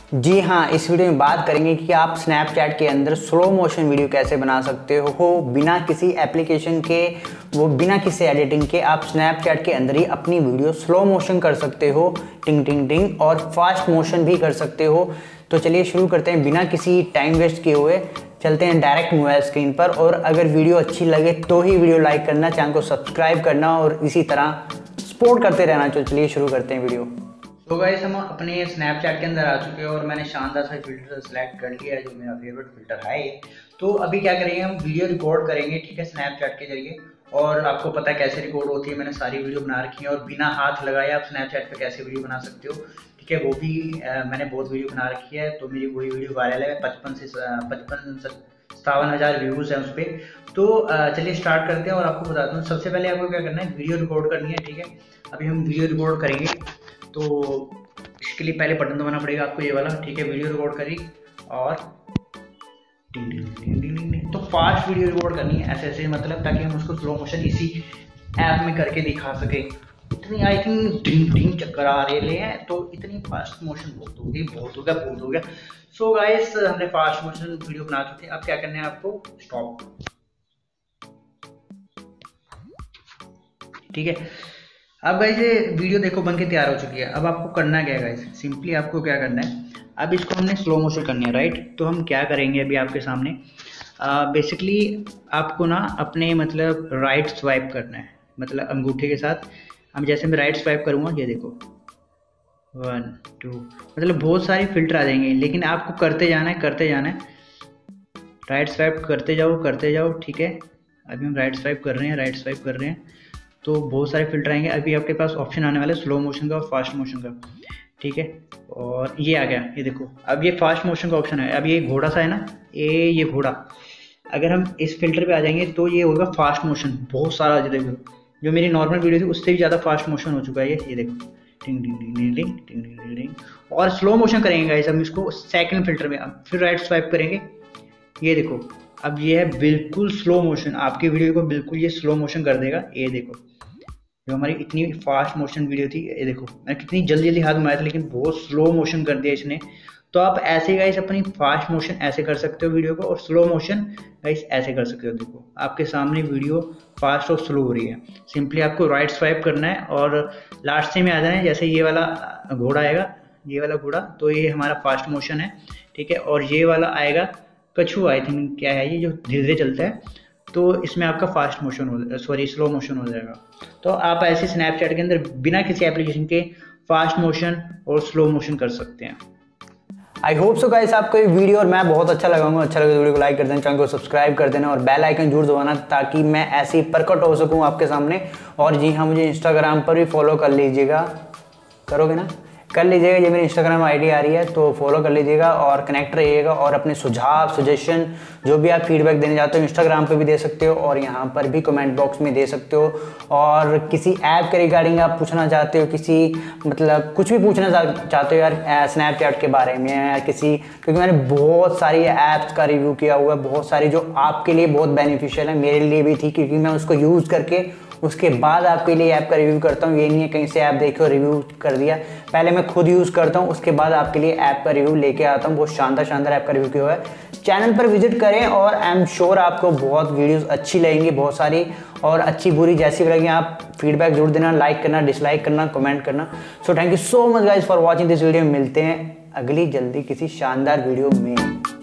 जी हाँ, इस वीडियो में बात करेंगे कि आप स्नैपचैट के अंदर स्लो मोशन वीडियो कैसे बना सकते हो बिना किसी एप्लीकेशन के, वो बिना किसी एडिटिंग के। आप स्नैपचैट के अंदर ही अपनी वीडियो स्लो मोशन कर सकते हो, टिंग टिंग टिंग, और फास्ट मोशन भी कर सकते हो। तो चलिए शुरू करते हैं बिना किसी टाइम वेस्ट किए हुए। चलते हैं डायरेक्ट मोबाइल स्क्रीन पर, और अगर वीडियो अच्छी लगे तो ही वीडियो लाइक करना, चैनल को सब्सक्राइब करना और इसी तरह सपोर्ट करते रहना। तो चलिए शुरू करते हैं वीडियो। तो गाइस हम अपने स्नैपचैट के अंदर आ चुके हैं और मैंने शानदार सा फिल्टर सेलेक्ट कर लिया है जो मेरा फेवरेट फिल्टर है ये। तो अभी क्या करेंगे, हम वीडियो रिकॉर्ड करेंगे, ठीक है, स्नैपचैट के जरिए। और आपको पता है कैसे रिकॉर्ड होती है, मैंने सारी वीडियो बना रखी है। और बिना हाथ लगाए आप स्नैपचैट पे कैसे वीडियो बना सकते हो, ठीक है, वो भी मैंने बहुत वीडियो बना रखी है। तो मेरी वही वीडियो वायरल है, 57,000 व्यूज़ हैं उस पर। तो चलिए स्टार्ट करते हैं और आपको बताता हूँ। सबसे पहले आपको क्या करना है, वीडियो रिकॉर्ड करनी है, ठीक है। अभी हम वीडियो रिकॉर्ड करेंगे, तो इसके लिए पहले बटन दबाना पड़ेगा आपको, ये वाला, ठीक है। वीडियो रिकॉर्ड करी और तो फास्ट वीडियो रिकॉर्ड करनी है ऐसे ऐसे, मतलब ताकि हम उसको स्लो मोशन इसी ऐप में करके दिखा सके। इतनी आई थिंक ड्रिंग ड्रिंग चक्कर आ रहे हैं, तो इतनी फास्ट मोशन बहुत हो गई, बहुत हो गया, बहुत हो गया। सो गाइस, हमने फास्ट मोशन वीडियो बना चुके हैं। अब क्या करना है आपको, स्टॉप, ठीक है। अब गाइस ये वीडियो देखो बन के तैयार हो चुकी है। अब आपको करना क्या है गाइस, सिंपली आपको क्या करना है, अब इसको हमने स्लो मोशन करनी है, राइट। तो हम क्या करेंगे अभी आपके सामने, बेसिकली आपको ना अपने मतलब राइट स्वाइप करना है, मतलब अंगूठे के साथ। हम जैसे मैं राइट स्वाइप करूँगा, ये देखो 1 2, मतलब बहुत सारे फिल्टर आ जाएंगे, लेकिन आपको करते जाना है, करते जाना है, राइट स्वाइप करते जाओ, ठीक है। अभी हम राइट स्वाइप कर रहे हैं, राइट स्वाइप कर रहे हैं, तो बहुत सारे फिल्टर आएंगे। अभी आपके पास ऑप्शन आने वाला है स्लो मोशन का और फास्ट मोशन का, ठीक है। और ये आ गया, ये देखो, अब ये फास्ट मोशन का ऑप्शन है। अब ये घोड़ा सा है ना, ये घोड़ा, अगर हम इस फिल्टर पे आ जाएंगे तो ये होगा फास्ट मोशन, बहुत सारा। जो देखो, जो मेरी नॉर्मल वीडियो थी उससे भी ज़्यादा फास्ट मोशन हो चुका है ये देखो, टिंग टिंग टिंग टिंग टिंग टिंग टिंग टिंग। और स्लो मोशन करेंगे गाइस हम इसको सेकंड फिल्टर में। अब फिर राइट स्वाइप करेंगे, ये देखो, अब ये है बिल्कुल स्लो मोशन, आपकी वीडियो को बिल्कुल ये स्लो मोशन कर देगा। ये देखो, जो हमारी इतनी फास्ट मोशन वीडियो थी, ये देखो मैंने कितनी जल्दी जल्दी हाथ घुमाया था, लेकिन बहुत स्लो मोशन कर दिया इसने। तो आप ऐसे गाइस अपनी फास्ट मोशन ऐसे कर सकते हो वीडियो को, और स्लो मोशन गाइस ऐसे कर सकते हो। देखो आपके सामने वीडियो फास्ट और स्लो हो रही है। सिंपली आपको राइट स्वाइप करना है और लास्ट से में आ जाना है। जैसे ये वाला घोड़ा आएगा, ये वाला घोड़ा, तो ये हमारा फास्ट मोशन है, ठीक है। और ये वाला आएगा कछुआ, आई थिंक क्या है ये, जो धीरे धीरे चलता है, तो इसमें आपका फास्ट मोशन हो, सॉरी, स्लो मोशन हो जाएगा। तो आप ऐसे स्नैपचैट के अंदर बिना किसी एप्लीकेशन के फास्ट मोशन और स्लो मोशन कर सकते हैं। आई होप सो गाइस आपको ये वीडियो और मैं बहुत अच्छा लगाऊंगा। अच्छा लगे तो वीडियो को लाइक कर देना, चैनल को सब्सक्राइब कर देना और बेल आइकन जरूर दबाना, ताकि मैं ऐसे ही प्रकट हो सकूं आपके सामने। और जी हाँ, मुझे इंस्टाग्राम पर भी फॉलो कर लीजिएगा, करोगे ना, कर लीजिएगा। ये मेरी इंस्टाग्राम आईडी आ रही है, तो फॉलो कर लीजिएगा और कनेक्ट रहिएगा। और अपने सुझाव, सजेशन, जो भी आप फीडबैक देने चाहते हो, इंस्टाग्राम पे भी दे सकते हो और यहाँ पर भी कमेंट बॉक्स में दे सकते हो। और किसी ऐप के रिगार्डिंग आप पूछना चाहते हो, किसी मतलब कुछ भी पूछना चाहते हो यार स्नैपचैट के बारे में, या किसी, क्योंकि मैंने बहुत सारी ऐप्स का रिव्यू किया हुआ है, बहुत सारी जो आपके लिए बहुत बेनिफिशियल है, मेरे लिए भी थी, क्योंकि मैं उसको यूज़ करके उसके बाद आपके लिए ऐप का रिव्यू करता हूँ। ये नहीं है कहीं से ऐप देखो और रिव्यू कर दिया, पहले मैं खुद यूज़ करता हूँ, उसके बाद आपके लिए ऐप का रिव्यू लेके आता हूँ। बहुत शानदार शानदार ऐप का रिव्यू किया हुआ है। चैनल पर विजिट करें और आई एम श्योर आपको बहुत वीडियोस अच्छी लगेंगी, बहुत सारी, और अच्छी बुरी जैसी भी लगेंगी आप फीडबैक जरूर देना, लाइक करना, डिसलाइक करना, कमेंट करना। So thank you so much guys for watching this video. मिलते हैं अगली जल्दी किसी शानदार वीडियो में।